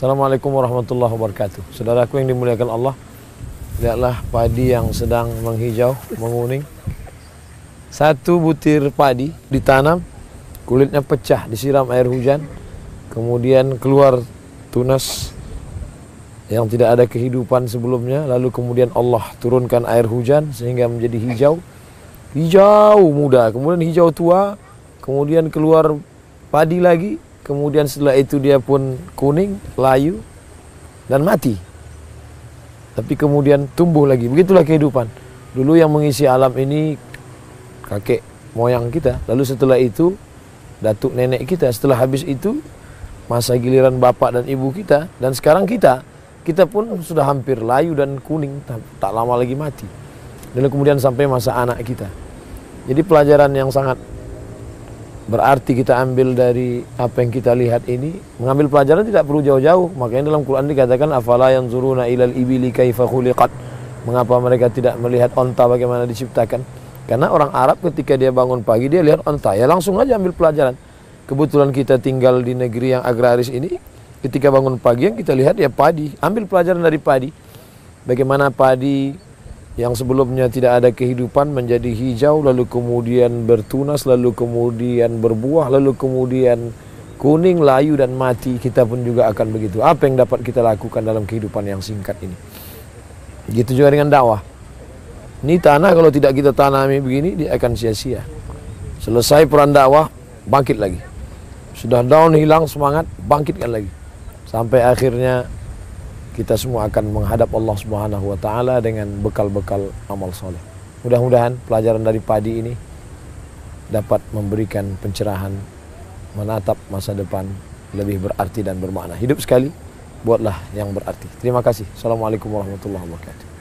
Assalamualaikum warahmatullahi wabarakatuh. Saudaraku yang dimuliakan Allah, lihatlah padi yang sedang menghijau, menguning. Satu butir padi ditanam, kulitnya pecah, disiram air hujan, kemudian keluar tunas yang tidak ada kehidupan sebelumnya, lalu kemudian Allah turunkan air hujan sehingga menjadi hijau, hijau muda, kemudian hijau tua, kemudian keluar padi lagi. Kemudian setelah itu dia pun kuning, layu, dan mati. Tapi kemudian tumbuh lagi. Begitulah kehidupan. Dulu yang mengisi alam ini kakek moyang kita. Lalu setelah itu datuk nenek kita. Setelah habis itu masa giliran bapak dan ibu kita. Dan sekarang kita pun sudah hampir layu dan kuning. Tak lama lagi mati. Lalu kemudian sampai masa anak kita. Jadi pelajaran yang sangat berarti kita ambil dari apa yang kita lihat ini. Mengambil pelajaran tidak perlu jauh-jauh. Makanya dalam Quran dikatakan afala yanzuruna ilal ibili kaifa khuliqat. Mengapa mereka tidak melihat onta bagaimana diciptakan? Karena orang Arab ketika dia bangun pagi dia lihat onta, ya langsung aja ambil pelajaran. Kebetulan kita tinggal di negeri yang agraris ini, ketika bangun pagi yang kita lihat ya padi. Ambil pelajaran dari padi. Bagaimana padi yang sebelumnya tidak ada kehidupan menjadi hijau, lalu kemudian bertunas, lalu kemudian berbuah, lalu kemudian kuning, layu dan mati. Kita pun juga akan begitu. Apa yang dapat kita lakukan dalam kehidupan yang singkat ini? Begitu juga dengan dakwah. Ini tanah kalau tidak kita tanami begini, dia akan sia-sia. Selesai peran dakwah, bangkit lagi. Sudah down, hilang semangat, bangkitkan lagi. Sampai akhirnya kita semua akan menghadap Allah Subhanahu wa taala dengan bekal-bekal amal soleh. Mudah-mudahan pelajaran dari padi ini dapat memberikan pencerahan, menatap masa depan lebih berarti dan bermakna. Hidup sekali, buatlah yang berarti. Terima kasih. Assalamualaikum warahmatullahi wabarakatuh.